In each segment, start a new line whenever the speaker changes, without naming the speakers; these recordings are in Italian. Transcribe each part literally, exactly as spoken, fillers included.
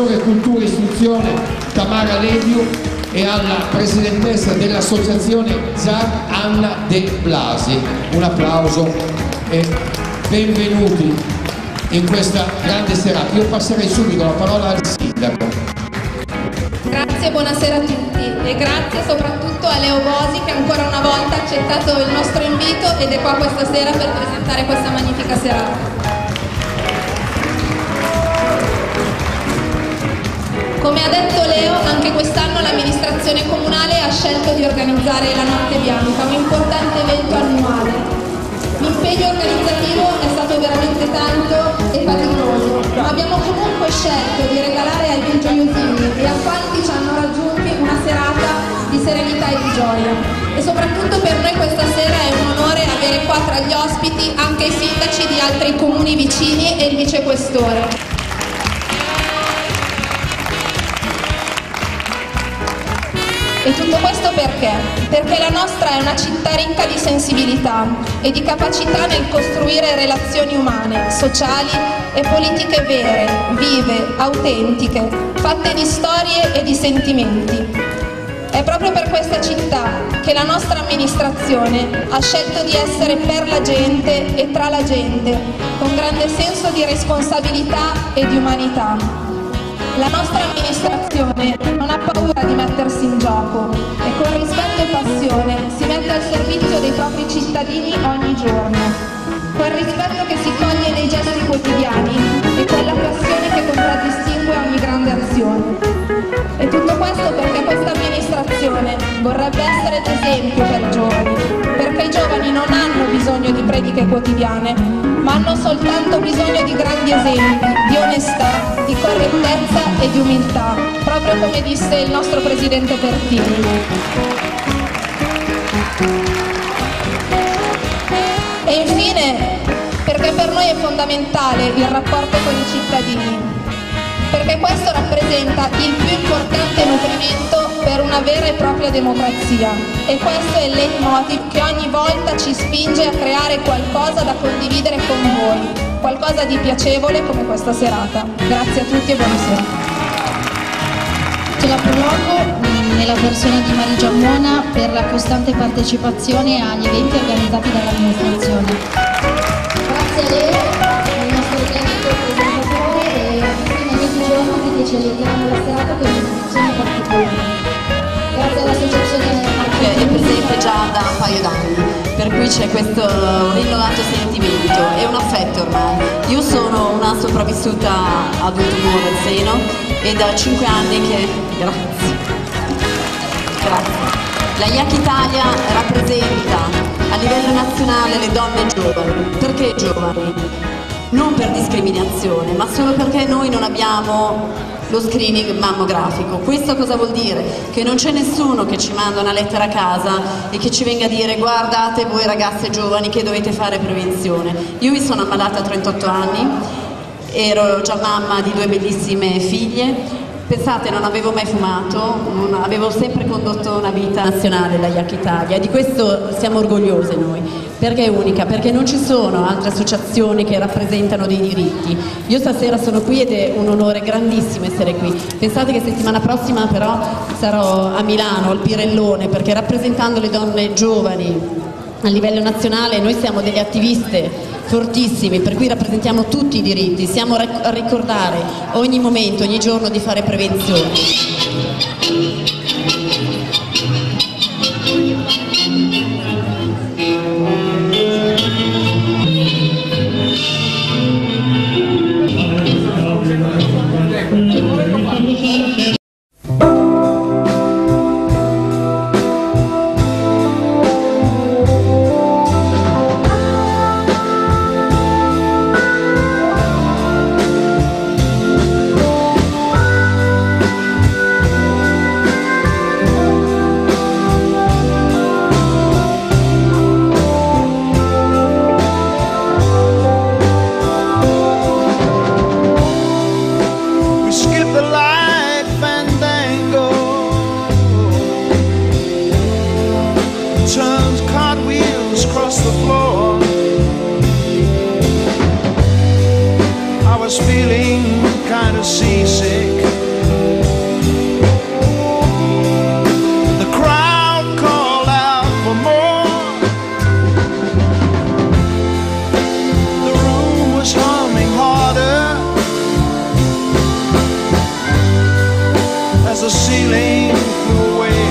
all'assessore cultura e istruzione Tamara Lediu e alla presidentessa dell'associazione Z A R Anna De Blasi. Un applauso e benvenuti in questa grande serata. Io passerei subito la parola al sindaco.
Grazie, buonasera a tutti e grazie soprattutto a Leo Bosi che ancora una volta ha accettato il nostro invito ed è qua questa sera per presentare questa magnifica serata. Come ha detto Leo, anche quest'anno l'amministrazione comunale ha scelto di organizzare la Notte Bianca, un importante evento annuale. L'impegno organizzativo è stato veramente tanto e faticoso, ma abbiamo comunque scelto di regalare ai più gioiosini e a quanti ci hanno raggiunti una serata di serenità e di gioia. E soprattutto per noi questa sera è un onore avere qua tra gli ospiti anche i sindaci di altri comuni vicini e il vicequestore. E tutto questo perché? Perché la nostra è una città ricca di sensibilità e di capacità nel costruire relazioni umane, sociali e politiche vere, vive, autentiche, fatte di storie e di sentimenti. È proprio per questa città che la nostra amministrazione ha scelto di essere per la gente e tra la gente, con grande senso di responsabilità e di umanità. La nostra amministrazione non ha paura di mettersi in gioco e con rispetto e passione si mette al servizio dei propri cittadini ogni giorno. Quel rispetto che si coglie nei gesti quotidiani e quella passione che contraddistingue ogni grande azione. E tutto questo perché questa amministrazione vorrebbe essere d'esempio per i giovani, perché i giovani non hanno bisogno di prediche quotidiane, ma hanno soltanto bisogno di grandi esempi, di onestà, di correttezza e di umiltà, proprio come disse il nostro presidente Pertini. E infine, perché per noi è fondamentale il rapporto con i cittadini, perché questo rappresenta il più importante nutrimento per una vera e propria democrazia e questo è il leitmotiv che ogni volta ci spinge a creare qualcosa da condividere con voi, qualcosa di piacevole come questa serata. Grazie a tutti e buonasera.
Ce la prologo nella persona di Marigia Mona per la costante partecipazione agli eventi organizzati dall'amministrazione. Grazie a lei, al nostro tecnico presentatore e a tutti noi ogni giorno che ci allegriamo la serata con un'informazione particolare. Grazie all'associazione
che è presente già da un paio d'anni, per cui c'è questo rinnovato sentimento e un affetto ormai. Io sono una sopravvissuta ad un tumore al seno e da cinque anni che... Grazie. Grazie. La I A C Italia rappresenta a livello nazionale le donne giovani. Perché giovani? Non per discriminazione, ma solo perché noi non abbiamo lo screening mammografico. Questo cosa vuol dire? Che non c'è nessuno che ci manda una lettera a casa e che ci venga a dire guardate voi ragazze giovani che dovete fare prevenzione. Io mi sono ammalata a trentotto anni, ero già mamma di due bellissime figlie. Pensate, non avevo mai fumato, non avevo sempre condotto una vita nazionale, la I A C Italia, e di questo siamo orgogliose noi. Perché è unica? Perché non ci sono altre associazioni che rappresentano dei diritti. Io stasera sono qui ed è un onore grandissimo essere qui. Pensate che settimana prossima però sarò a Milano, al Pirellone, perché rappresentando le donne giovani a livello nazionale noi siamo delle attiviste fortissimi, per cui rappresentiamo tutti i diritti, siamo a ricordare ogni momento, ogni giorno di fare prevenzione.
as the ceiling flew away.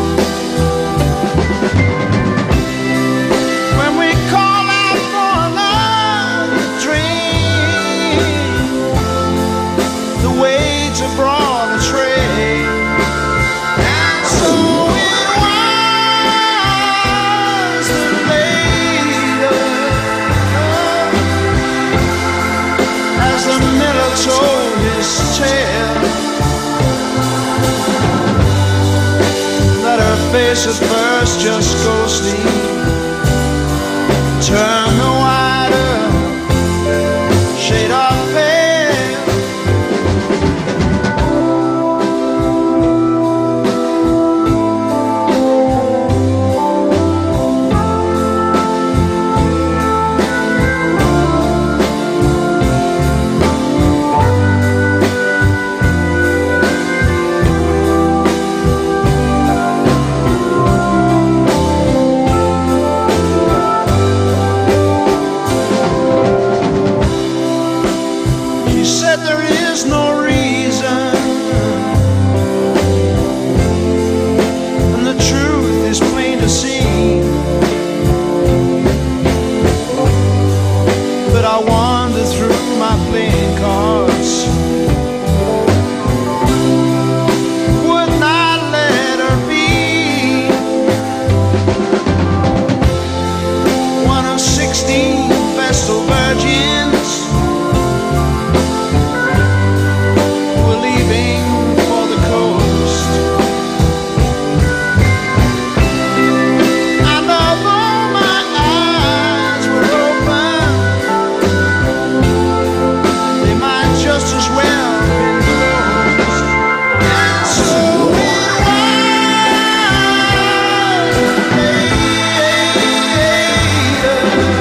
When we call out for another drink, the waiter brought a tray, and so it was that later, as the miller told his tale, that her face at first just ghostly turned the wider shade of pale. She said there is no reason, and the truth is plain to see, but I wandered through my playing cards, would not let her be one of sixteen Vestal virgins who were leaving for the coast. And although my eyes were open, they might just as well have been closed. And so it was later,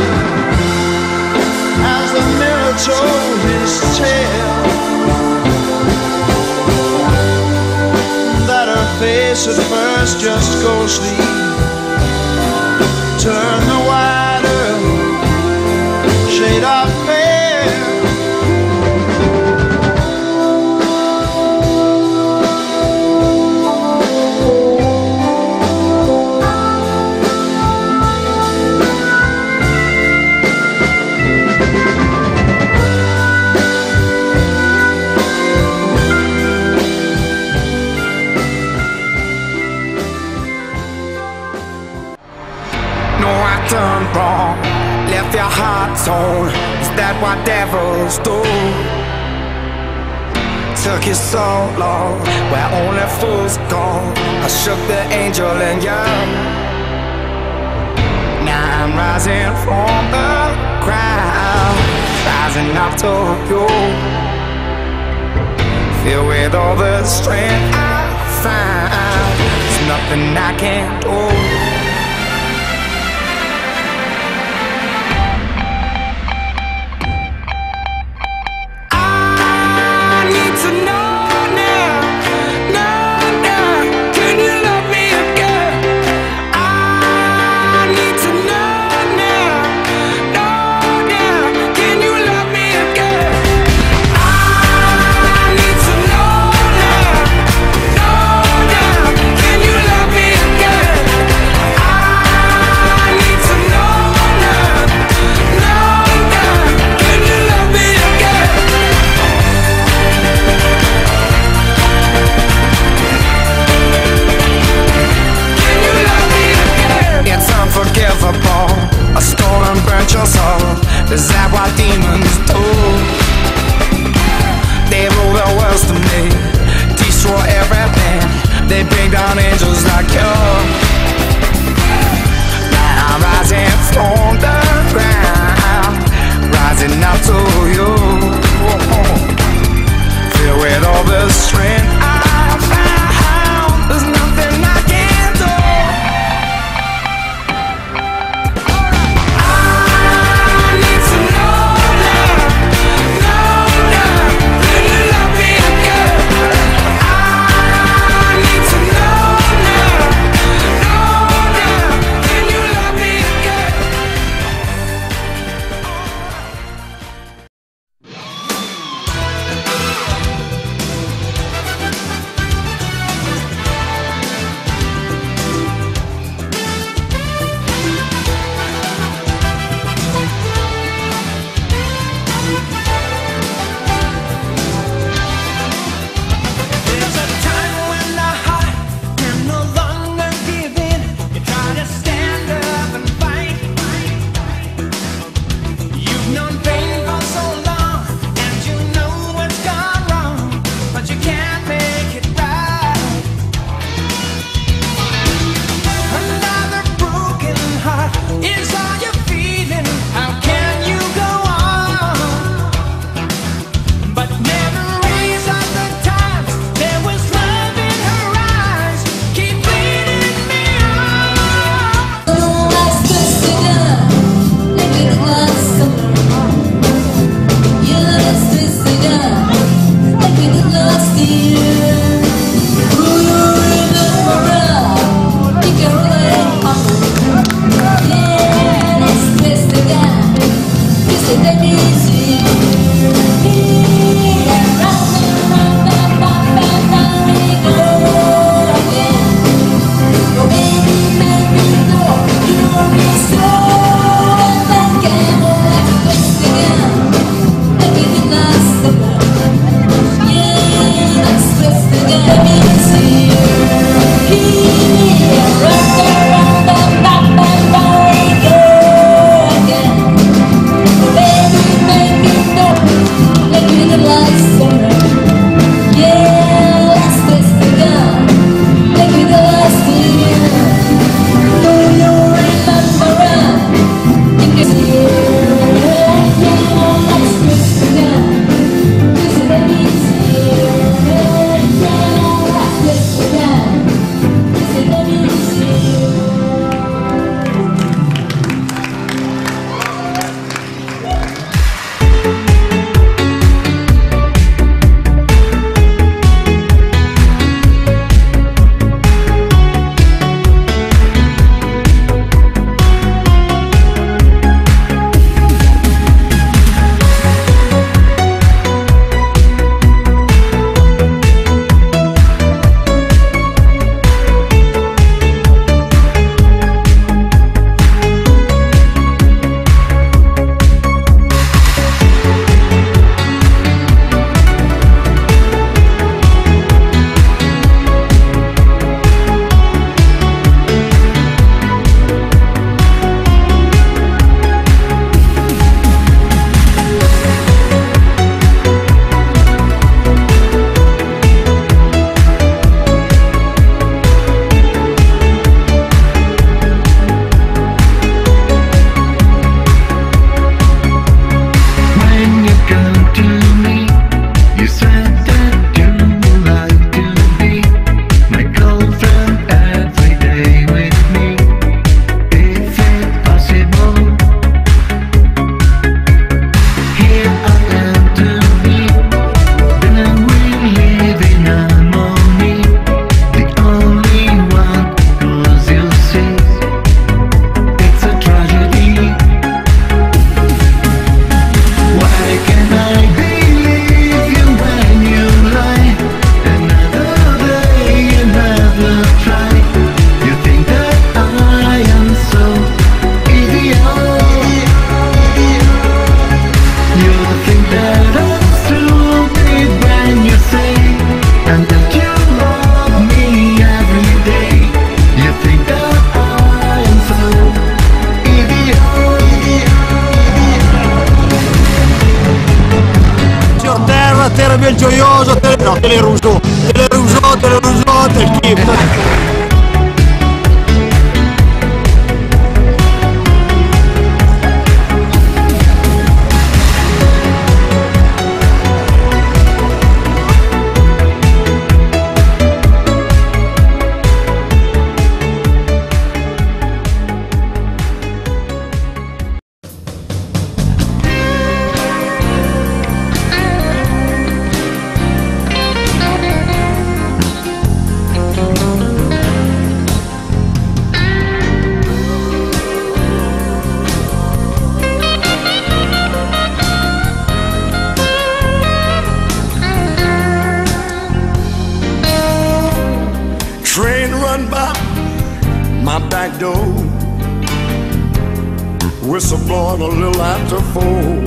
as the mirror told his tale, that her face at first just ghostly turned the wider shade of pale.
No, I done wrong, left your heart torn. Is that what devils do? Took you so long, where only fools go. I shook the angel in you. Now I'm rising from the ground, rising up to you. Filled with all the strength I found, there's nothing I can't do. A stolen burnt your soul. Is that what demons do? They rule the world to me, destroy everything. They bring down angels like you. Now I'm rising from the ground, rising up to you. Filled with all the strength I found, there's nothing I can't do.
il gioioso, te le, no, te le ruso, te le ruso, te le ruso, te le schifo.
Train run by my back door, whistle blowing a little after four.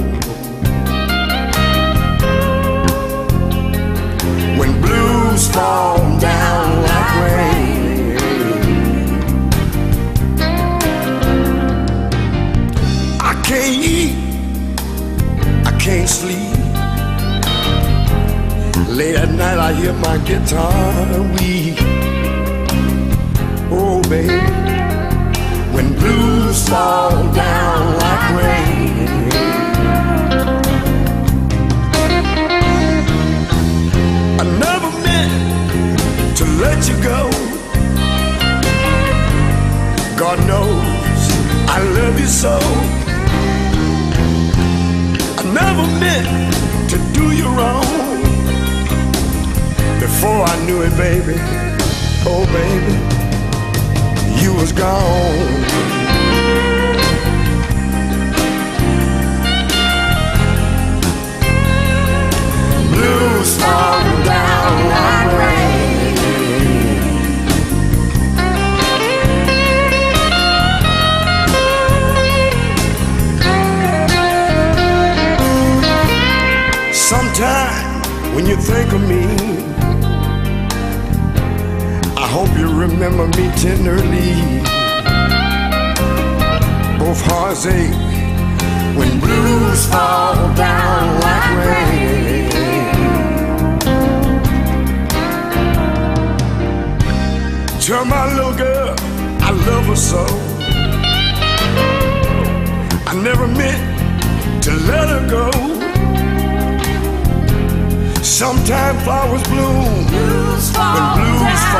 When blues fall down like rain, I can't eat, I can't sleep. Late at night I hear my guitar weep. Oh baby, when blues fall down like rain, I never meant to let you go. God knows I love you so. I never meant to do you wrong. Before I knew it, baby, oh baby, you was gone. Blues fall down like rain. Sometime when you think of me,
hope you remember me tenderly. Both hearts ache when blues fall down like rain. Tell my little girl I love her so. I never meant to let her go. Sometimes flowers bloom when blues